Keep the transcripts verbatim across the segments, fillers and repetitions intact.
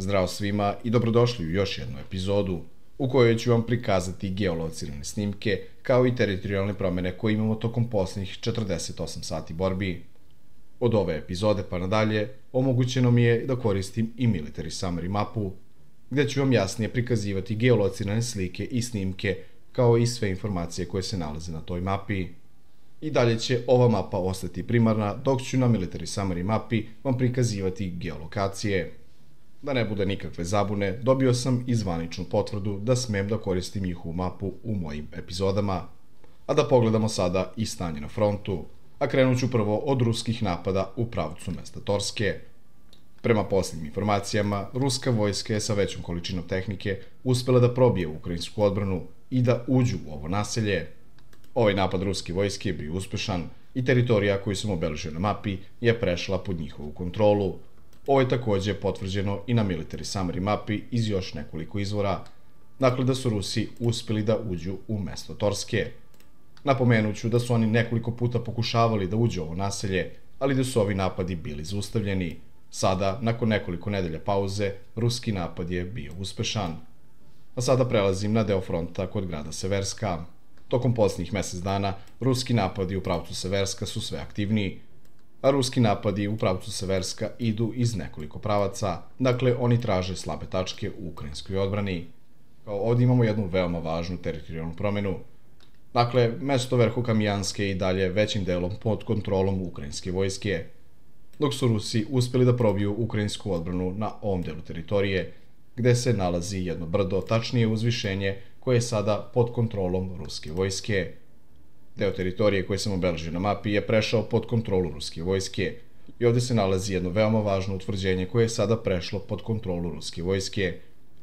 Zdravo svima i dobrodošli u još jednu epizodu u kojoj ću vam prikazati geolocirane snimke kao i teritorijalne promene koje imamo tokom posljednjih četrdeset osam sati borbi. Od ove epizode pa nadalje omogućeno mi je da koristim i Military Summary mapu, gdje ću vam jasnije prikazivati geolocirane slike i snimke kao i sve informacije koje se nalaze na toj mapi. I dalje će ova mapa ostati primarna, dok ću na Military Summary mapi vam prikazivati geolokacije. Da ne bude nikakve zabune, dobio sam i zvaničnu potvrdu da smem da koristim njihovu mapu u mojim epizodama. A da pogledamo sada i stanje na frontu, a krenut ću prvo od ruskih napada u pravcu mesta Torske. Prema posljednjim informacijama, ruska vojska je sa većom količinom tehnike uspela da probije ukrajinsku odbranu i da uđu u ovo naselje. Ovaj napad ruske vojske je bio uspešan i teritorija koju sam obeležio na mapi je prešla pod njihovu kontrolu. Ovo je također potvrđeno i na Military Summary mapi iz još nekoliko izvora, dakle da su Rusi uspjeli da uđu u mesto Torske. Napomenut ću da su oni nekoliko puta pokušavali da uđu u ovo naselje, ali da su ovi napadi bili zaustavljeni. Sada, nakon nekoliko nedelja pauze, ruski napad je bio uspešan. A sada prelazim na deo fronta kod grada Severska. Tokom posljednjih mjesec dana, ruski napadi u pravcu Severska su sve aktivniji, a ruski napadi u pravcu Severska idu iz nekoliko pravaca, dakle oni traže slabe tačke u ukrajinskoj odbrani. Kao ovdje imamo jednu veoma važnu teritorijalnu promjenu. Dakle, mesto Verhokamijanske i dalje većim delom pod kontrolom ukrajinske vojske, dok su Rusi uspjeli da probiju ukrajinsku odbranu na ovom delu teritorije, gde se nalazi jedno brdo, tačnije uzvišenje, koje je sada pod kontrolom ruske vojske. Deo teritorije koje sam obeležio na mapi je prešao pod kontrolu ruske vojske i ovdje se nalazi jedno veoma važno utvrđenje koje je sada prešlo pod kontrolu ruske vojske.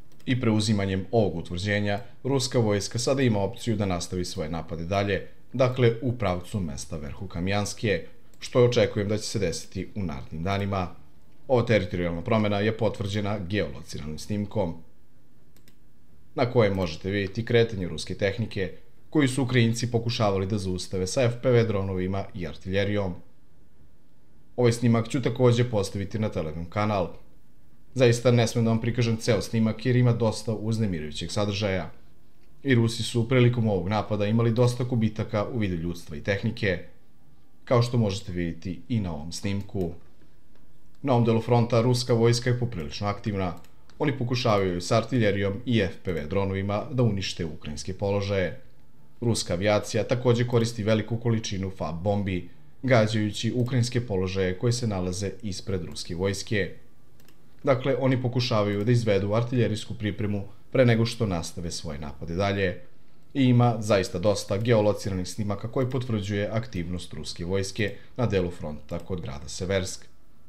I preuzimanjem ovog utvrđenja, ruska vojska sada ima opciju da nastavi svoje napade dalje, dakle u pravcu mesta Verhokamijanske, što očekujem da će se desiti u narednim danima. Ova teritorijalna promjena je potvrđena geolociranim snimkom, na kojem možete vidjeti kretanje ruske tehnike, koju su Ukrajinci pokušavali da zaustave sa F P V dronovima i artiljerijom. Ovaj snimak ću također postaviti na Telegram kanal. Zaista ne smem da vam prikažem ceo snimak jer ima dosta uznemirujućeg sadržaja. I Rusi su prilikom ovog napada imali dosta gubitaka u vidu ljudstva i tehnike, kao što možete vidjeti i na ovom snimku. Na ovom delu fronta ruska vojska je poprilično aktivna. Oni pokušavaju s artiljerijom i F P V dronovima da unište ukrajinske položaje. Ruska avijacija također koristi veliku količinu F A B bombi, gađajući ukrajinske položaje koje se nalaze ispred ruske vojske. Dakle, oni pokušavaju da izvedu artiljerijsku pripremu pre nego što nastave svoje napade dalje. I ima zaista dosta geolociranih snimaka koji potvrđuje aktivnost ruske vojske na delu fronta kod grada Seversk.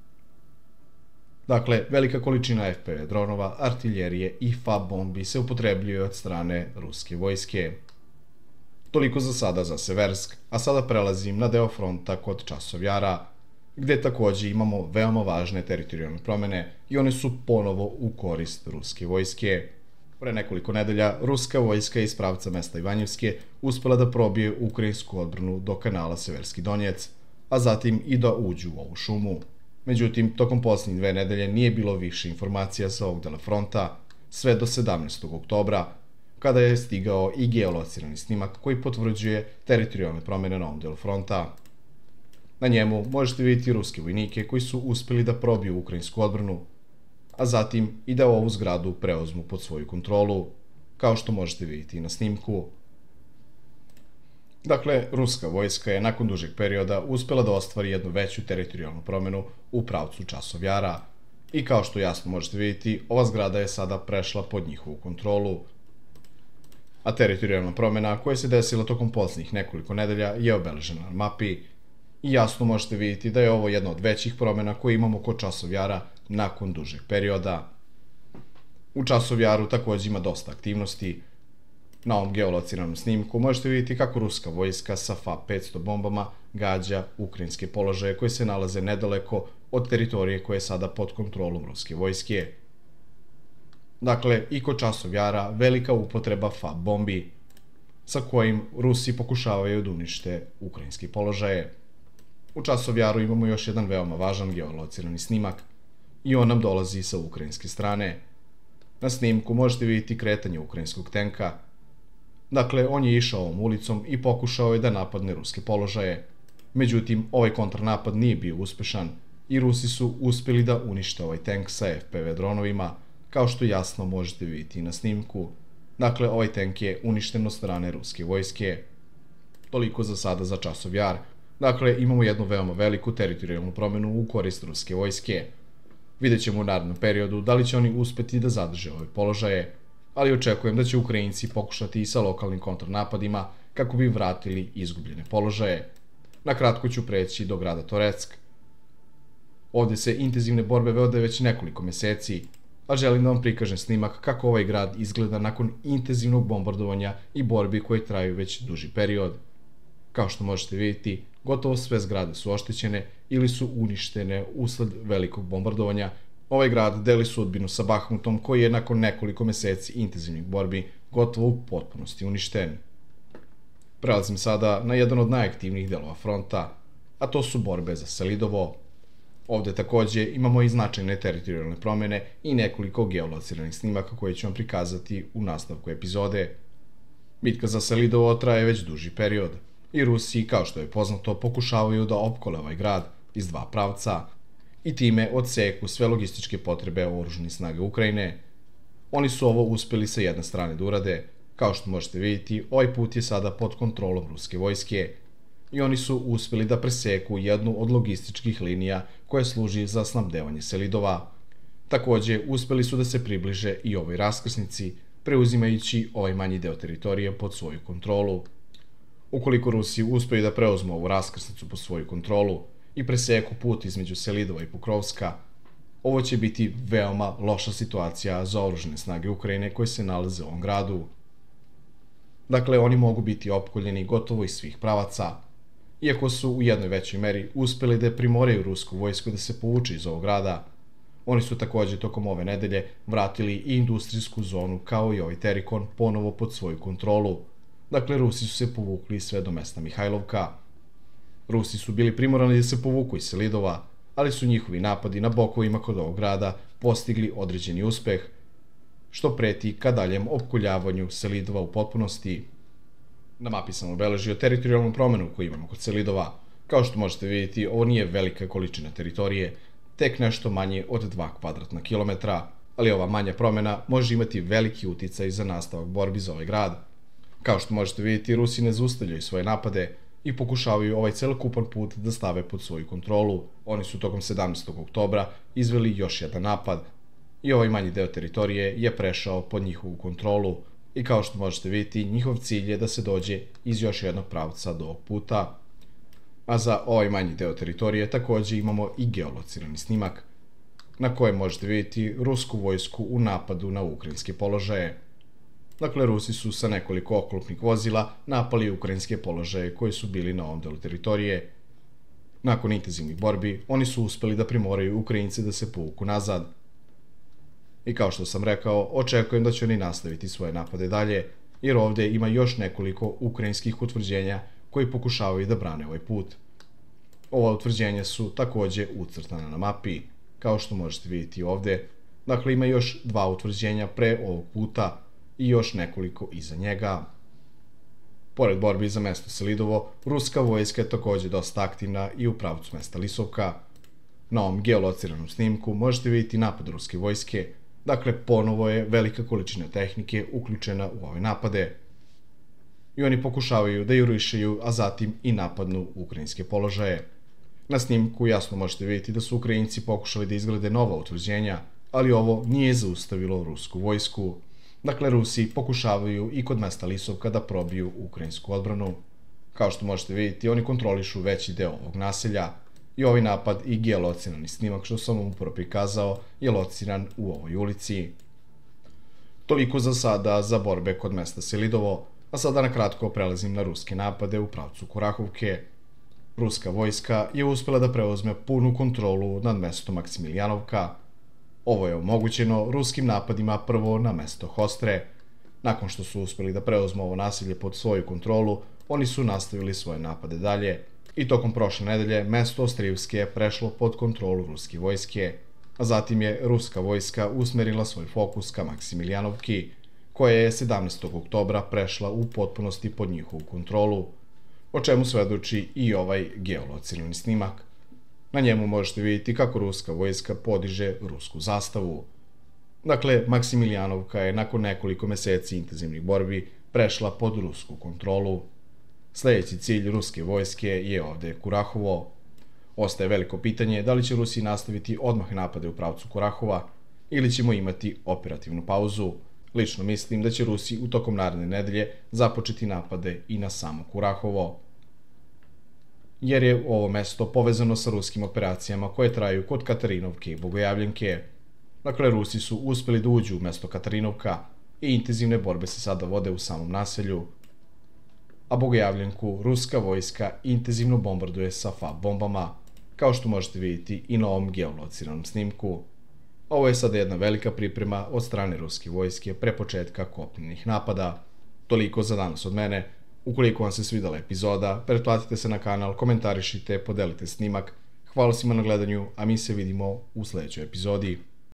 Dakle, velika količina F P V dronova, artiljerije i F A B bombi se upotrebljuje od strane ruske vojske. Toliko za sada za Seversk, a sada prelazim na deo fronta kod Časovjara, gdje također imamo veoma važne teritorijalne promjene i one su ponovo u korist ruske vojske. Pre nekoliko nedelja, ruska vojska iz pravca mesta Ivanjevske uspela da probije ukrajinsku odbranu do kanala Severski Donjec, a zatim i da uđu u ovu šumu. Međutim, tokom posljednjih dve nedelje nije bilo više informacija sa ovog dela fronta, sve do sedamnaestog oktobra, kada je stigao i geolocirani snimak koji potvrđuje teritorijalne promjene na ovom delu fronta. Na njemu možete vidjeti ruske vojnike koji su uspjeli da probiju ukrajinsku odbranu, a zatim i da ovu zgradu preuzmu pod svoju kontrolu, kao što možete vidjeti i na snimku. Dakle, ruska vojska je nakon dužeg perioda uspjela da ostvari jednu veću teritorijalnu promjenu u pravcu Časovjara i kao što jasno možete vidjeti, ova zgrada je sada prešla pod njihovu kontrolu. A teritorijalna promjena koja se desila tokom posljednjih nekoliko nedelja je obeležena na mapi i jasno možete vidjeti da je ovo jedna od većih promjena koje imamo kod Časovjara nakon dužeg perioda. U Časovjaru također ima dosta aktivnosti. Na ovom geolociranom snimku možete vidjeti kako ruska vojska sa F A petsto bombama gađa ukrajinske položaje koje se nalaze nedaleko od teritorije koje je sada pod kontrolom ruske vojske. Dakle, i kod Časovjara velika upotreba F A bombi, sa kojim Rusi pokušavaju da unište ukrajinske položaje. U Časovjaru imamo još jedan veoma važan geolocirani snimak, i on nam dolazi sa ukrajinske strane. Na snimku možete vidjeti kretanje ukrajinskog tenka. Dakle, on je išao ovom ulicom i pokušao je da napadne ruske položaje. Međutim, ovaj kontrnapad nije bio uspešan i Rusi su uspjeli da unište ovaj tank sa F P V dronovima, kao što jasno možete vidjeti na snimku. Dakle, ovaj tank je uništen od strane ruske vojske. Toliko za sada za časov jar. Dakle, imamo jednu veoma veliku teritorijalnu promjenu u korist ruske vojske. Vidjet ćemo u narednom periodu da li će oni uspjeti da zadrže ove položaje, ali očekujem da će Ukrajinci pokušati i sa lokalnim kontrnapadima kako bi vratili izgubljene položaje. Na kratko ću preći do grada Toretsk. Ovdje se intenzivne borbe vode već nekoliko mjeseci, a želim da vam prikažem snimak kako ovaj grad izgleda nakon intenzivnog bombardovanja i borbi koje traju već duži period. Kao što možete vidjeti, gotovo sve zgrade su oštećene ili su uništene usled velikog bombardovanja. Ovaj grad deli sudbinu sa Bahmutom koji je nakon nekoliko mjeseci intenzivnih borbi gotovo u potpunosti uništen. Prelazim sada na jedan od najaktivnijih delova fronta, a to su borbe za Selidovo. Ovdje također imamo i značajne teritorijalne promjene i nekoliko geolociranih snimaka koje ću vam prikazati u nastavku epizode. Bitka za Selidovo traje već duži period i Rusi, kao što je poznato, pokušavaju da opkole ovaj grad iz dva pravca i time odseku sve logističke potrebe oružanih snaga Ukrajine. Oni su ovo uspjeli sa jedne strane da urade. Kao što možete vidjeti, ovaj put je sada pod kontrolom ruske vojske i oni su uspjeli da preseku jednu od logističkih linija koja služi za snabdevanje Selidova. Također, uspjeli su da se približe i ovoj raskrsnici, preuzimajući ovaj manji deo teritorije pod svoju kontrolu. Ukoliko Rusi uspiju da preuzmu ovu raskrsnicu pod svoju kontrolu i preseku put između Selidova i Pokrovska, ovo će biti veoma loša situacija za oružane snage Ukrajine koje se nalaze u ovom gradu. Dakle, oni mogu biti opkoljeni gotovo iz svih pravaca. Iako su u jednoj većoj meri uspjeli da primoraju rusku vojsku da se povuče iz ovog grada, oni su također tokom ove nedelje vratili i industrijsku zonu kao i ovaj Terikon ponovo pod svoju kontrolu. Dakle, Rusi su se povukli sve do mesta Mihajlovka. Rusi su bili primorani da se povuku iz Selidova, ali su njihovi napadi na bokovima kod ovog grada postigli određeni uspeh, što preti ka daljem opkoljavanju Selidova u potpunosti. Na mapi sam obeležio teritorijalnu promjenu koju imamo kod Selidova. Kao što možete vidjeti, ovo nije velika količina teritorije, tek nešto manje od dva kvadratna kilometra, ali ova manja promjena može imati veliki uticaj za nastavak borbi za ovaj grad. Kao što možete vidjeti, Rusi ne zaustavljaju svoje napade i pokušavaju ovaj celokupan put da stave pod svoju kontrolu. Oni su tokom sedamnaestog oktobra izveli još jedan napad i ovaj manji deo teritorije je prešao pod njihovu kontrolu i kao što možete vidjeti, njihov cilj je da se dođe iz još jednog pravca do ovog puta. A za ovaj manji deo teritorije također imamo i geolocirani snimak na kojem možete vidjeti rusku vojsku u napadu na ukrajinske položaje. Dakle, Rusi su sa nekoliko oklopnih vozila napali ukrajinske položaje koji su bili na ovom delu teritorije. Nakon intenzivnih borbi, oni su uspjeli da primoraju Ukrajince da se povuku nazad. I kao što sam rekao, očekujem da će oni nastaviti svoje napade dalje, jer ovdje ima još nekoliko ukrajinskih utvrđenja koji pokušavaju da brane ovaj put. Ova utvrđenja su također ucrtana na mapi, kao što možete vidjeti ovdje. Dakle, ima još dva utvrđenja pre ovog puta i još nekoliko iza njega. Pored borbi za mesto Selidovo, ruska vojska je također dosta aktivna i u pravcu mesta Lisovka. Na ovom geolociranom snimku možete vidjeti napad ruske vojske. Dakle, ponovo je velika količina tehnike uključena u ove napade. I oni pokušavaju da jurišaju, a zatim i napadnu ukrajinske položaje. Na snimku jasno možete vidjeti da su Ukrajinci pokušali da izgrade nova utvrđenja, ali ovo nije zaustavilo rusku vojsku. Dakle, Rusi pokušavaju i kod mesta Lisovka da probiju ukrajinsku odbranu. Kao što možete vidjeti, oni kontrolišu veći deo ovog naselja i ovaj napad i geolocirani snimak što sam vam upravo prikazao je lociran u ovoj ulici. Toliko za sada za borbe kod mesta Selidovo, a sada na kratko prelazim na ruske napade u pravcu Kurahovke. Ruska vojska je uspjela da preuzme punu kontrolu nad mestom Maksimilijanovka. Ovo je omogućeno ruskim napadima prvo na mesto Hostre. Nakon što su uspjeli da preuzmu ovo naselje pod svoju kontrolu, oni su nastavili svoje napade dalje i tokom prošle nedelje mesto Ostrijevske je prešlo pod kontrolu ruske vojske, a zatim je ruska vojska usmerila svoj fokus ka Maksimilijanovki, koja je sedamnaestog oktobra prešla u potpunosti pod njihovu kontrolu, o čemu svedoči i ovaj geolocirani snimak. Na njemu možete vidjeti kako ruska vojska podiže rusku zastavu. Dakle, Maksimilijanovka je nakon nekoliko meseci intenzivnih borbi prešla pod rusku kontrolu. Sljedeći cilj ruske vojske je ovde Kurahovo. Ostaje veliko pitanje da li će Rusi nastaviti odmah napade u pravcu Kurahova ili ćemo imati operativnu pauzu. Lično mislim da će Rusi u tokom naredne nedelje započeti napade i na samo Kurahovo, jer je ovo mesto povezano sa ruskim operacijama koje traju kod Katarinovke i Bogojavljenke. Dakle, Rusi su uspeli da uđu u mesto Katarinovka i intenzivne borbe se sada vode u samom naselju, a Bogojavljenku ruska vojska intenzivno bombarduje sa F A B bombama, kao što možete vidjeti i na ovom geolociranom snimku. Ovo je sada jedna velika priprema od strane ruske vojske pre početka kopnenih napada. Toliko za danas od mene. Ukoliko vam se svidela epizoda, pretplatite se na kanal, komentarišite, podelite snimak. Hvala svima na gledanju, a mi se vidimo u sljedećoj epizodi.